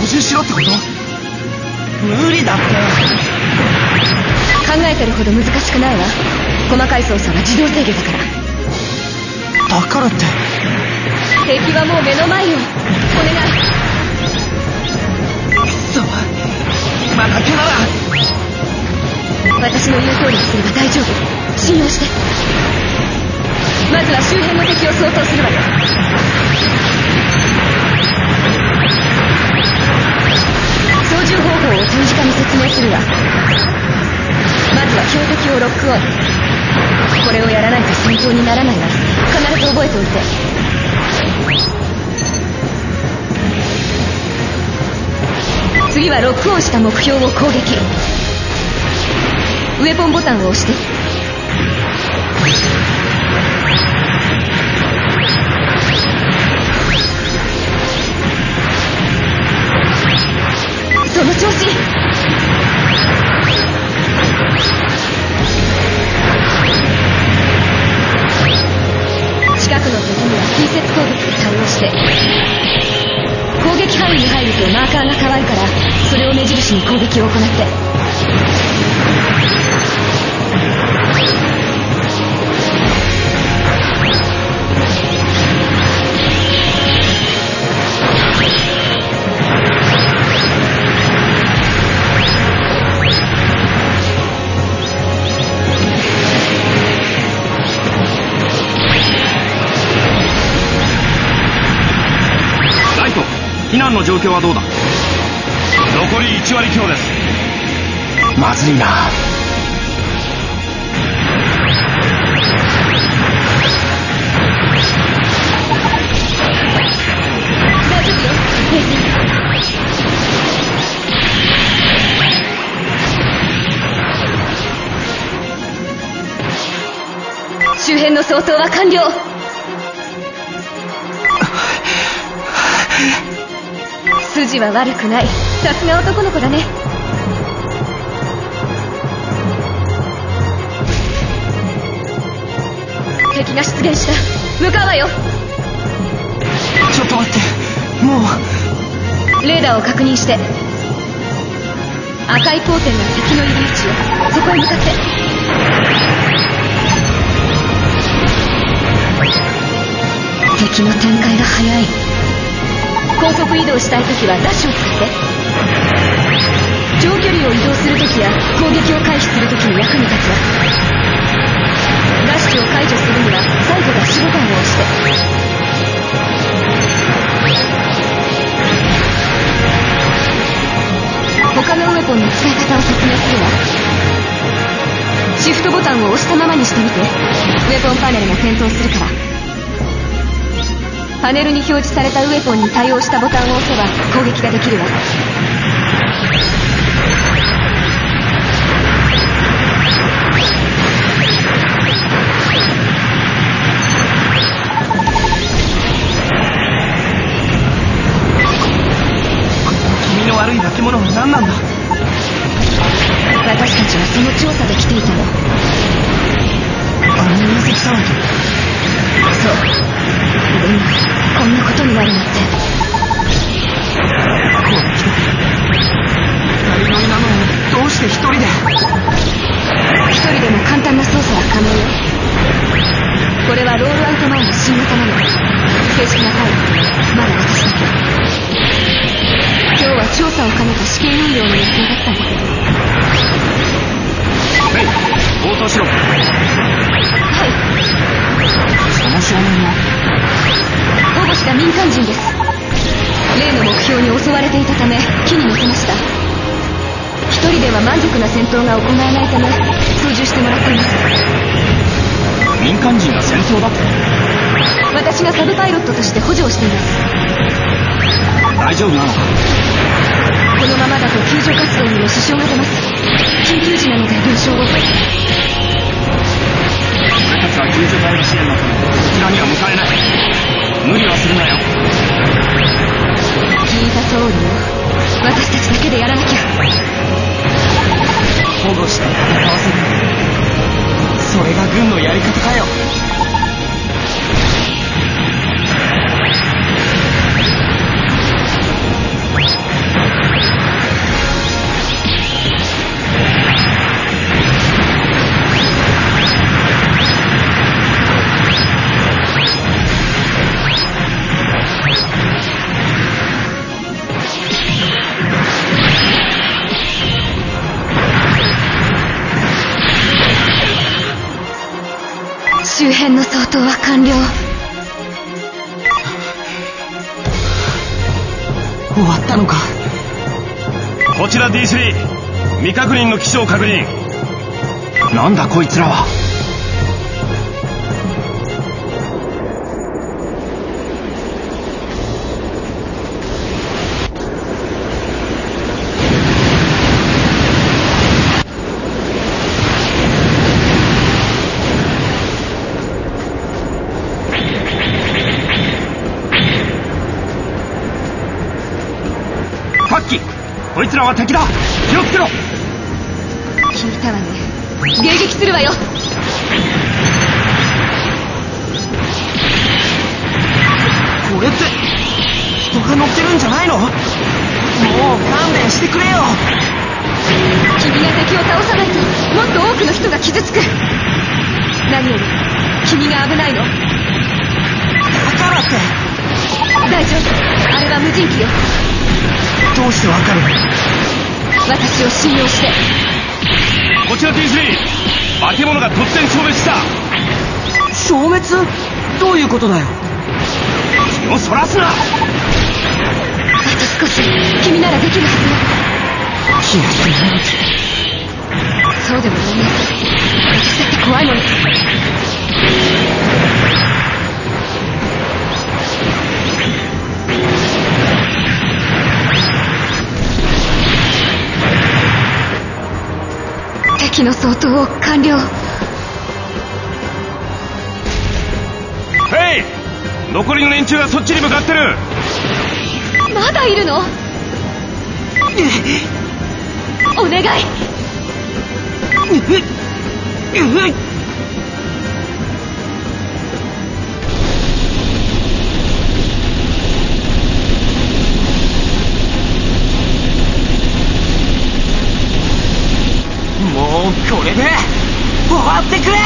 習しろってこと？無理だって。 考えてるほど難しくないわ。細かい操作は自動制御だから。 だからって。 敵はもう目の前よ。お願い。 そう、今だけなら。 私の言う通りにすれば大丈夫。信用して。まずは周辺の敵を掃討するわよ。操縦方法を手短に説明するわ。まずは標的をロックオン。これをやらないと戦闘にならないわ。必ず覚えておいて。次はロックオンした目標を攻撃。ウェポンボタンを押して。その調子。近くの敵には近接攻撃で対応して。攻撃範囲に入るとマーカーが変わるから、それを目印に攻撃を行って。 避難の状況はどうだ？残り1割強です。 まずいな。 大丈夫よ。周辺の掃討は完了。筋は悪くない。さすが男の子だね。敵が出現した。向かうわよ。 ちょっと待って。もうレーダーを確認して。赤い光点が敵のいる位置よ。そこへ向かって。敵の展開が早い。高速移動したいときはダッシュを使って。長距離を移動するときや攻撃を回避するときに役に立つわ。ダッシュを解除するには再度ダッシュボタンを押して。他のウェポンの使い方を説明するわ。シフトボタンを押したままにしてみて。ウェポンパネルが点灯するから。パネルに表示されたウェポンに対応したボタンを押せば攻撃ができるわ。 気味の悪い化け物は何なんだ？ 私たちはその調査で来ていたの。 あの隕石騒ぎ。 そう。でもこんなことになるなんて。 こう来て二人乗りなのにどうして一人で？ 一人でも簡単な操作は可能よ。これはロールアウト前の新型なの。正式なタイムまだ私だけ。今日は調査を兼ねた試験運用の予定だったんだけど。 メイ、応答しろ。 はい。 その少年は保護した民間人です。例の目標に襲われていたため木に乗せました。一人では満足な戦闘が行えないため操縦してもらっています。 民間人が戦闘だって？ 私がサブパイロットとして補助をしています。 大丈夫なのか？ このままだと救助活動にも支障が出ます。緊急時なので了承を。 俺たちは救助隊の支援のためこちらには向かえない。無理はするなよ。 聞いた通りよ。私たちだけでやらなきゃ。 保護して戦わせる。それが軍のやり方かよ。 のか。 こちら D3、 未確認の機種を確認。 なんだこいつらは。 こいつらは敵だ。気をつけろ。 聞いたわね。迎撃するわよ。 これって人が乗ってるんじゃないの？もう勘弁してくれよ。 君が敵を倒さないともっと多くの人が傷つく。何より君が危ないの。だからって大丈夫、あれは無人機よ。 どうしてわかる？ 私を信用して。 こちら D3、 化け物が突然消滅した。 消滅？どういうことだよ。 気をそらすな。 あと少し、君ならできるはずよ。気がするなんて。そうでもないね。私だって怖いもの。敵の掃討を完了。 ヘイ、残りの連中がそっちに向かってる。 まだいるの？お願い。 もうこれで終わってくれ。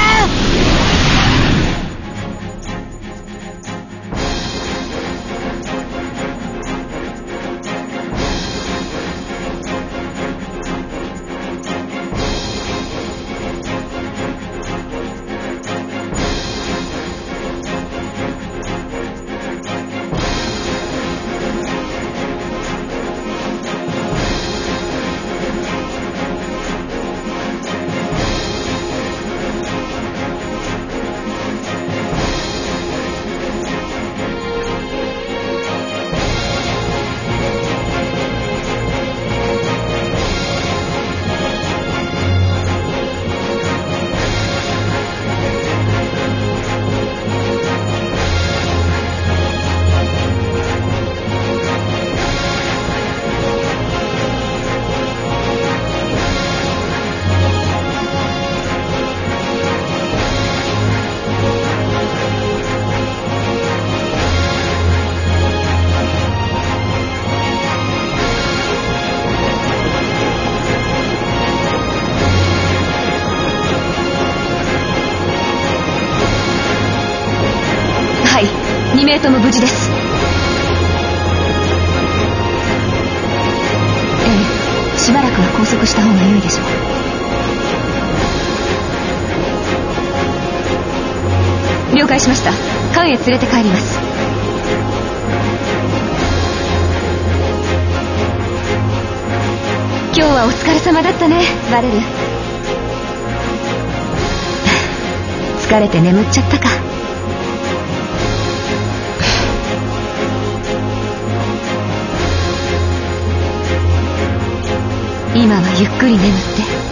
2名とも無事です。ええ、しばらくは拘束した方が良いでしょう。了解しました。艦へ連れて帰ります。今日はお疲れ様だったね、バレル。疲れて眠っちゃったか。今はゆっくり眠って。